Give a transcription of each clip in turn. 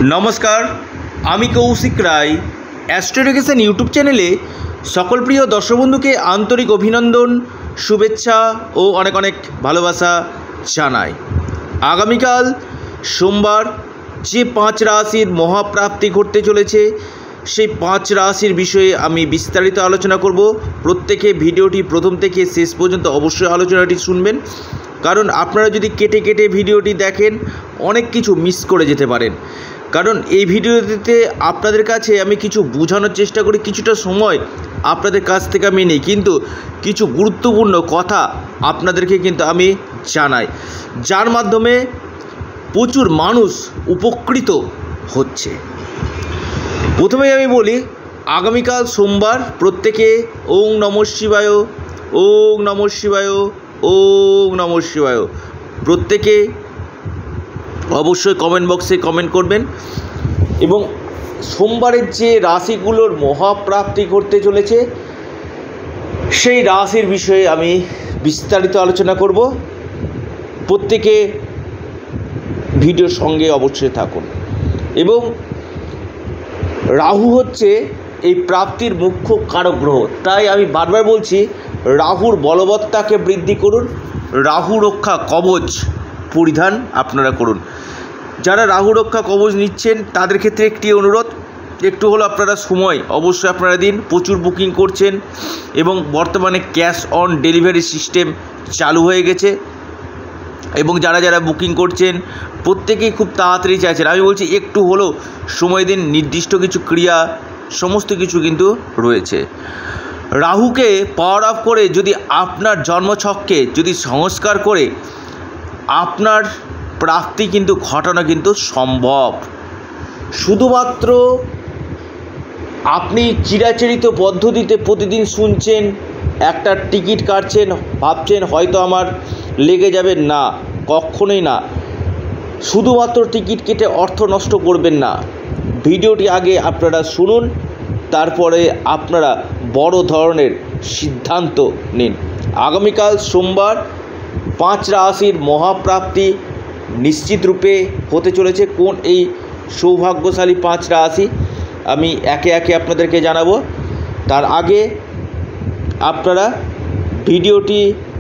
नमस्कार आमी Kaushik Roy astro education YouTube चैनेले सकल प्रिय दर्शक बंधु के आंतरिक अभिनंदन शुभेच्छा और अनेक अनेक भालोबासा जानाई। आगामीकाल सोमवार जे 5 राशिर महाप्राप्ति घटते चलेছে সেই 5 রাশির বিষয়ে আমি বিস্তারিত আলোচনা করব। প্রত্যেকে ভিডিওটি প্রথম থেকে শেষ পর্যন্ত অবশ্যই আলোচনাটি শুনবেন, কারণ আপনারা যদি কেটে কেটে ভিডিওটি দেখেন অনেক কিছু মিস করে যেতে পারেন। কারণ এই ভিডিওতে আপনাদের কাছে আমি কিছু বোঝানোর চেষ্টা করি, কিছুটা সময় আপনাদের কাছ থেকে আমি নিই, কিন্তু কিছু গুরুত্বপূর্ণ কথা আপনাদেরকে কিন্তু আমি জানাই, যার মাধ্যমে প্রচুর মানুষ উপকৃত হচ্ছে। প্রথমেই আমি বলি, আগামীকাল সোমবার প্রত্যেকে ওং নমঃ শিবায়, ওং নমঃ শিবায়, ওং নমঃ শিবায় প্রত্যেকে অবশ্যই কমেন্ট বক্সে কমেন্ট করবেন। এবং সোমবারের যে রাশিগুলোর মহাপ্রাপ্তি ঘটতে চলেছে সেই রাশির বিষয়ে আমি বিস্তারিত আলোচনা করব। প্রত্যেকে ভিডিওর সঙ্গে অবশ্যই থাকুন। এবং রাহু হচ্ছে এই প্রাপ্তির মুখ্য কারক গ্রহ, তাই আমি বারবার বলছি রাহুর বলবত্তাকে বৃদ্ধি করুন, রাহু রক্ষা কবচ পরিধান আপনারা করুন। যারা রাহু রক্ষা কবচ নিচ্ছেন তাদের ক্ষেত্রে একটি অনুরোধ, একটু হলো আপনারা সময় অবশ্যই আপনারা দিন। প্রচুর বুকিং করছেন এবং বর্তমানে ক্যাশ অন ডেলিভারি সিস্টেম চালু হয়ে গেছে, এবং যারা যারা বুকিং করছেন প্রত্যেকেই খুব তাড়াতাড়ি চাইছেন। আমি বলছি একটু হলেও সময় দিন, নির্দিষ্ট কিছু ক্রিয়া সমস্ত কিছু কিন্তু রয়েছে। রাহুকে পাওয়ার অফ করে যদি আপনার জন্মছককে যদি সংস্কার করে আপনার প্রাপ্তি কিন্তু ঘটানো কিন্তু সম্ভব। শুধুমাত্র আপনি চিরাচরিত পদ্ধতিতে প্রতিদিন শুনছেন, একটা টিকিট কাটছেন, ভাবছেন হয়তো আমার লেগে যাবে, না, কখনোই না। শুধুমাত্র টিকিট কেটে অর্থ নষ্ট করবেন না। ভিডিওটি আগে আপনারা শুনুন, তারপরে আপনারা বড় ধরনের সিদ্ধান্ত নিন। আগামীকাল সোমবার 5 রাশির মহাপ্রাপ্তি নিশ্চিত রূপে হতে চলেছে। কোন এই সৌভাগ্যশালী 5 রাশি আমি একে একে আপনাদেরকে জানাবো। তার আগে আপনারা ভিডিওটি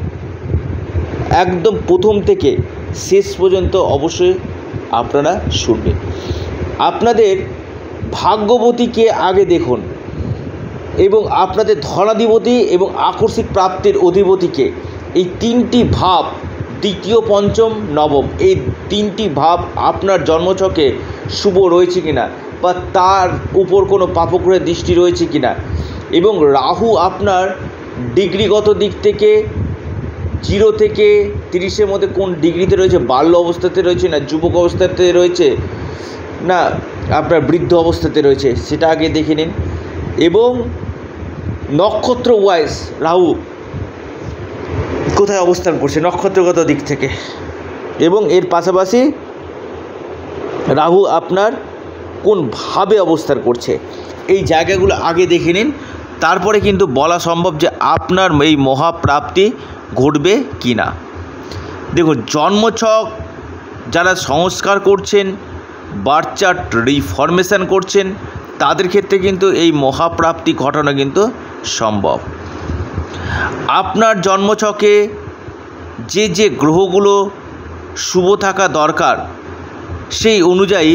একদম প্রথম থেকে শেষ পর্যন্ত অবশ্যই আপনারা শুনবেন। আপনাদের ভাগ্যবতীকে আগে দেখুন, এবং আপনাদের ধনাধিপতি এবং আকস্মিক প্রাপ্তির অধিপতিকে, এই 3টি ভাব, দ্বিতীয়, পঞ্চম, নবম, এই 3টি ভাব আপনার জন্মছকে শুভ রয়েছে কিনা, বা তার উপর কোনো পাপগ্রহের দৃষ্টি রয়েছে কিনা, এবং রাহু আপনার ডিগ্রিগত দিক থেকে 0 থেকে 30-এর মধ্যে কোন ডিগ্রিতে রয়েছে, বাল্য অবস্থাতে রয়েছে না যুবক অবস্থাতে রয়েছে না আপনার বৃদ্ধ অবস্থাতে রয়েছে, সেটা আগে দেখে নিন। এবং নক্ষত্র ওয়াইজ রাহু কোথায় অবস্থান করছে নক্ষত্রগত দিক থেকে, এবং এর পাশাপাশি রাহু আপনার কোন ভাবে অবস্থান করছে, এই জায়গাগুলো আগে দেখে নিন। তারপরে কিন্তু বলা সম্ভব যে আপনার এই মহাপ্রাপ্তি ঘটবে কি না। দেখুন, জন্মছক যারা সংস্কার করছেন, বার্থ চার্ট রিফরমেশন করছেন, তাদের ক্ষেত্রে কিন্তু এই মহাপ্রাপ্তি ঘটানো কিন্তু সম্ভব। আপনার জন্মছকে যে যে গ্রহগুলো শুভ থাকা দরকার সেই অনুযায়ী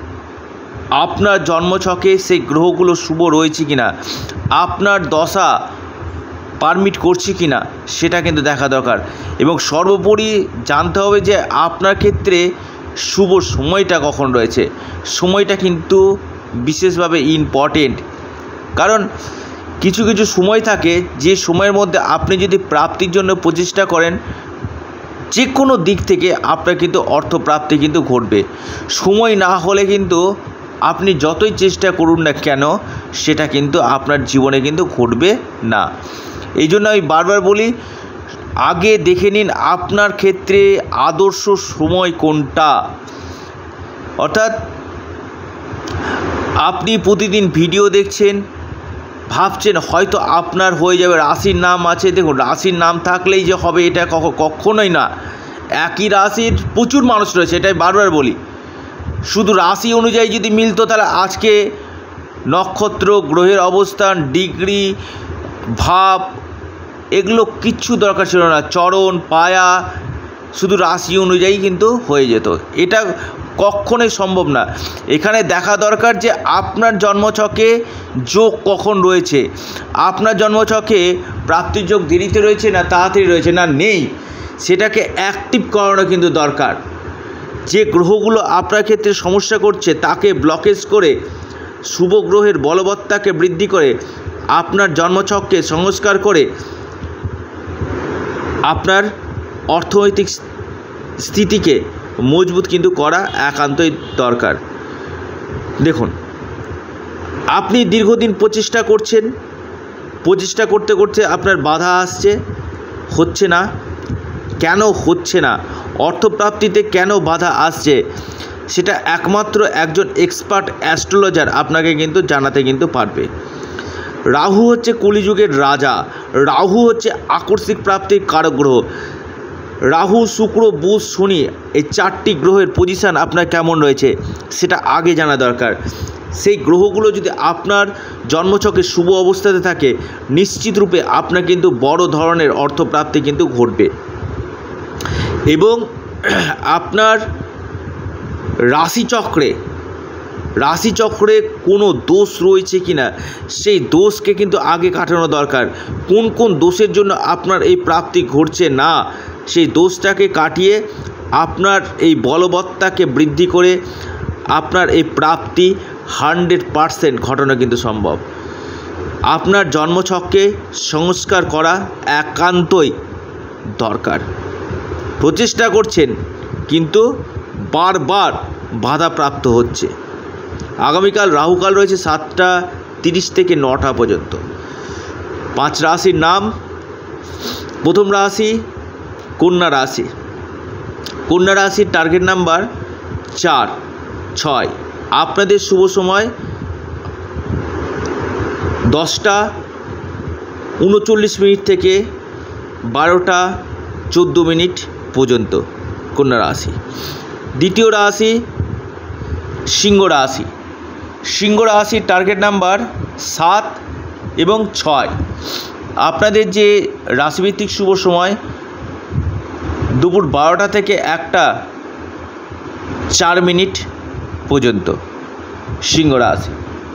আপনার জন্মছকে সেই গ্রহগুলো শুভ রয়েছে কিনা, আপনার দশা পারমিট করছে কিনা সেটা কিন্তু দেখা দরকার। এবং সর্বোপরি জানতে হবে যে আপনার ক্ষেত্রে শুভ সময়টা কখন রয়েছে। সময়টা কিন্তু বিশেষভাবে ইম্পর্টেন্ট, কারণ কিছু কিছু সময় থাকে যে সময়ের মধ্যে আপনি যদি প্রাপ্তির জন্য প্রচেষ্টা করেন, যে কোনো দিক থেকে আপনার কিন্তু অর্থপ্রাপ্তি কিন্তু ঘটবে। সময় না হলে কিন্তু আপনি যতই চেষ্টা করুন না কেন সেটা কিন্তু আপনার জীবনে কিন্তু ঘটবে না। এই জন্য আমি বারবার বলি, আগে দেখে নিন আপনার ক্ষেত্রে আদর্শ সময় কোনটা। অর্থাৎ আপনি প্রতিদিন ভিডিও দেখছেন, ভাবছেন হয়তো আপনার হয়ে যাবে, রাশির নাম আছে, দেখুন রাশির নাম থাকলেই যে হবে এটা কখনোই না। একই রাশির প্রচুর মানুষ রয়েছে, এটাই বারবার বলি। শুধু রাশি অনুযায়ী যদি মিলতো তাহলে আজকে নক্ষত্র, গ্রহের অবস্থান, ডিগ্রি, ভাব এগুলো কিচ্ছু দরকার ছিল না। চরণ, পায়া শুধু রাশি অনুযায়ী কিন্তু হয়ে যেত। এটা কখনোই সম্ভব না। এখানে দেখা দরকার যে আপনার জন্মছকে যোগ কখন রয়েছে, আপনার জন্মছকে প্রাপ্তির যোগ দেরিতে রয়েছে না তাড়াতাড়ি রয়েছে না নেই, সেটাকে অ্যাক্টিভ করানো কিন্তু দরকার। যে গ্রহগুলো আপনার ক্ষেত্রে সমস্যা করছে তাকে ব্লকেজ করে শুভ গ্রহের বলবত্তাকে বৃদ্ধি করে আপনার জন্মছককে সংস্কার করে আপনার অর্থনৈতিক স্থিতিকে মজবুত কিন্তু করা একান্তই দরকার। দেখুন, আপনি দীর্ঘদিন প্রচেষ্টা করছেন, প্রচেষ্টা করতে করতে আপনার বাধা আসছে, হচ্ছে না। কেন হচ্ছে না, অর্থপ্রাপ্তিতে কেন বাধা আসছে, সেটা একমাত্র একজন এক্সপার্ট অ্যাস্ট্রোলজার আপনাকে কিন্তু জানাতে কিন্তু পারবে। রাহু হচ্ছে কলিযুগের রাজা, রাহু হচ্ছে আকস্মিক প্রাপ্তির কারক গ্রহ। রাহু, শুক্র, বুধ, শনি এই 4টি গ্রহের পজিশান আপনার কেমন রয়েছে সেটা আগে জানা দরকার। সেই গ্রহগুলো যদি আপনার জন্মছকে শুভ অবস্থাতে থাকে নিশ্চিত রূপে আপনার কিন্তু বড় ধরনের অর্থপ্রাপ্তি কিন্তু ঘটবে। এবং আপনার রাশিচক্রে কোনো দোষ রয়েছে কি না সেই দোষকে কিন্তু আগে কাটানো দরকার। কোন কোন দোষের জন্য আপনার এই প্রাপ্তি ঘটছে না সেই দোষটাকে কাটিয়ে আপনার এই বলবত্তাকে বৃদ্ধি করে আপনার এই প্রাপ্তি 100% ঘটানো কিন্তু সম্ভব। আপনার জন্মছককে সংস্কার করা একান্তই দরকার। প্রচেষ্টা করছেন কিন্তু বারবার বাধাপ্রাপ্ত হচ্ছে। আগামীকাল রাহুকাল রয়েছে 7টা 30 থেকে 9টা পর্যন্ত। 5 রাশির নাম। প্রথম রাশি কন্যা রাশি। কন্যা রাশির টার্গেট নাম্বার 4, 6। আপনাদের শুভ সময় 10টা 39 মিনিট থেকে 12টা 14 মিনিট পর্যন্ত কন্যা রাশি। দ্বিতীয় রাশি সিংহ রাশি। সিংহ রাশির টার্গেট নাম্বার 7 এবং 6। আপনাদের যে রাশিভিত্তিক শুভ সময় দুপুর 12টা থেকে 1টা 4 মিনিট পর্যন্ত সিংহ রাশি।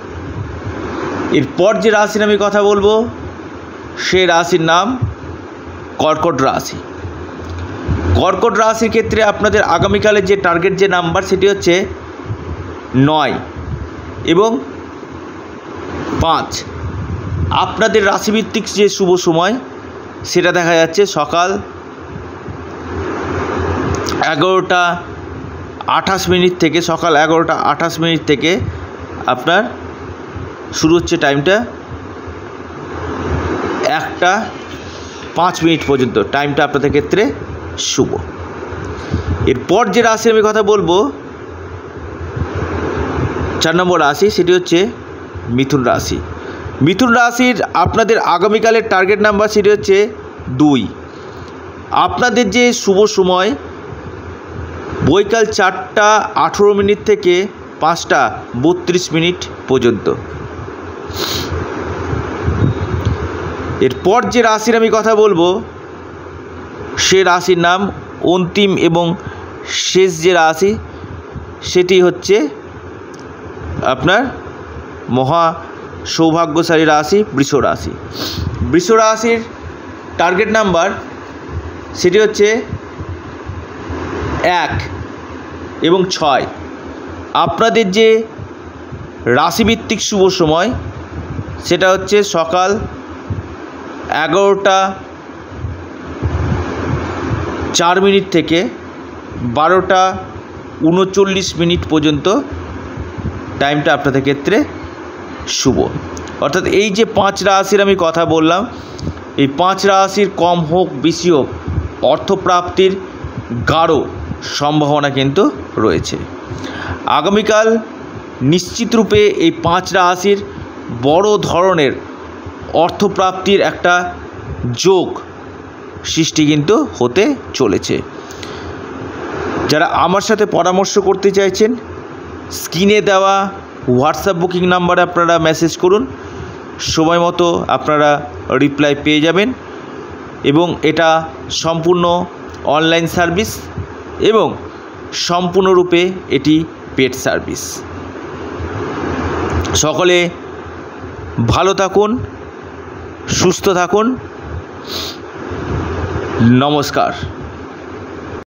এরপর যে রাশির আমি কথা বলবো সে রাশির নাম কর্কট রাশি। কর্কট রাশির ক্ষেত্রে আপনাদের আগামীকালের যে টার্গেট যে নাম্বার সেটি হচ্ছে 9 এবং 5। আপনাদের রাশিভিত্তিক যে শুভ সময় সেটা দেখা যাচ্ছে সকাল 11টা 28 মিনিট থেকে, সকাল 11টা 28 মিনিট থেকে আপনার শুরু হচ্ছে টাইমটা 1টা 5 মিনিট পর্যন্ত। টাইমটা আপনাদের ক্ষেত্রে শুভ। এরপর যে রাশির আমি কথা বলবো 4 নম্বর রাশি সেটি হচ্ছে মিথুন রাশি। মিথুন রাশির আপনাদের আগামীকালের টার্গেট নাম্বার সেটি হচ্ছে 2। আপনাদের যে শুভ সময় বৈকাল 4টা 18 মিনিট থেকে 5টা 32 মিনিট পর্যন্ত। এরপর যে রাশির আমি কথা বলবো সে রাশির নাম অন্তিম এবং শেষ যে রাশি সেটি হচ্ছে আপনার মহা সৌভাগ্যশালী রাশি বৃষ রাশি। বৃষ রাশির টার্গেট নাম্বার সেটি হচ্ছে 1 এবং 6। আপনাদের যে রাশিভিত্তিক শুভ সময় সেটা হচ্ছে সকাল 11টা 4 মিনিট থেকে 12টা 39 মিনিট পর্যন্ত। টাইমটা আপনাদের ক্ষেত্রে শুভ। অর্থাৎ এই যে 5 রাশির আমি কথা বললাম এই 5 রাশির কম হোক বেশি হোক অর্থপ্রাপ্তির গাঢ় সম্ভাবনা কিন্তু রয়েছে। আগামীকাল নিশ্চিত রূপে এই 5 রাশির বড় ধরনের অর্থপ্রাপ্তির একটা যোগ সৃষ্টি কিন্তু হতে চলেছে। যারা আমার সাথে পরামর্শ করতে চাইছেন স্ক্রিনে দেওয়া হোয়াটসঅ্যাপ বুকিং নাম্বারে আপনারা মেসেজ করুন, সময় মতো আপনারা রিপ্লাই পেয়ে যাবেন। এবং এটা সম্পূর্ণ অনলাইন সার্ভিস এবং সম্পূর্ণরূপে এটি পেড সার্ভিস। সকলে ভালো থাকুন, সুস্থ থাকুন, নমস্কার।